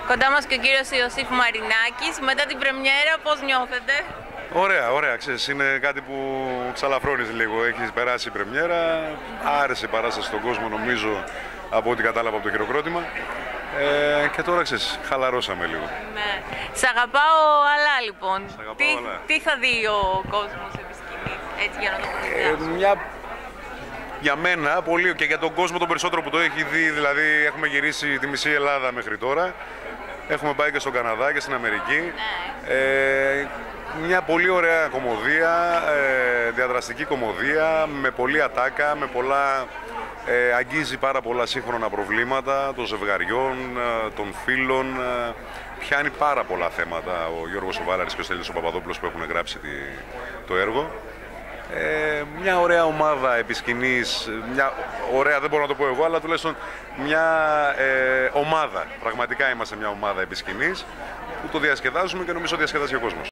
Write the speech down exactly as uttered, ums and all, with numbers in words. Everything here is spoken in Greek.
Κοντά μας και ο κύριος Ιωσήφ Μαρινάκης. Μετά την πρεμιέρα, πώς νιώθετε? Ωραία, ωραία. Ξέρεις, είναι κάτι που ξαλαφρώνεις λίγο. Έχει περάσει η πρεμιέρα, άρεσε η παράσταση στον κόσμο, νομίζω, από ό,τι κατάλαβα από το χειροκρότημα. Ε, και τώρα, ξέρεις, χαλαρώσαμε λίγο. Ναι. Σ' αγαπάω, αλλά λοιπόν. Σ' αγαπάω, Τι, αλλά. τι θα δει ο κόσμος επί σκηνής, έτσι για να το προετοιμάσουμε? Ε, μια... Για μένα, πολύ, και για τον κόσμο τον περισσότερο που το έχει δει, δηλαδή έχουμε γυρίσει τη μισή Ελλάδα μέχρι τώρα. Έχουμε πάει και στον Καναδά και στην Αμερική. Ναι. Ε, μια πολύ ωραία κομμωδία, ε, διαδραστική κομμωδία, με πολλή ατάκα, με πολλά, ε, αγγίζει πάρα πολλά σύγχρονα προβλήματα των ζευγαριών, ε, των φίλων, ε, πιάνει πάρα πολλά θέματα ο Γιώργος Σοβάραρης και ο Στέλιος ο Παπαδόπουλος που έχουν γράψει τη, το έργο. Ε, μια ωραία ομάδα επί σκηνής, μια ωραία, δεν μπορώ να το πω εγώ, αλλά τουλάχιστον μια ε, ομάδα. Πραγματικά είμαστε μια ομάδα επί σκηνής που το διασκεδάζουμε και νομίζω διασκεδάζει ο κόσμος.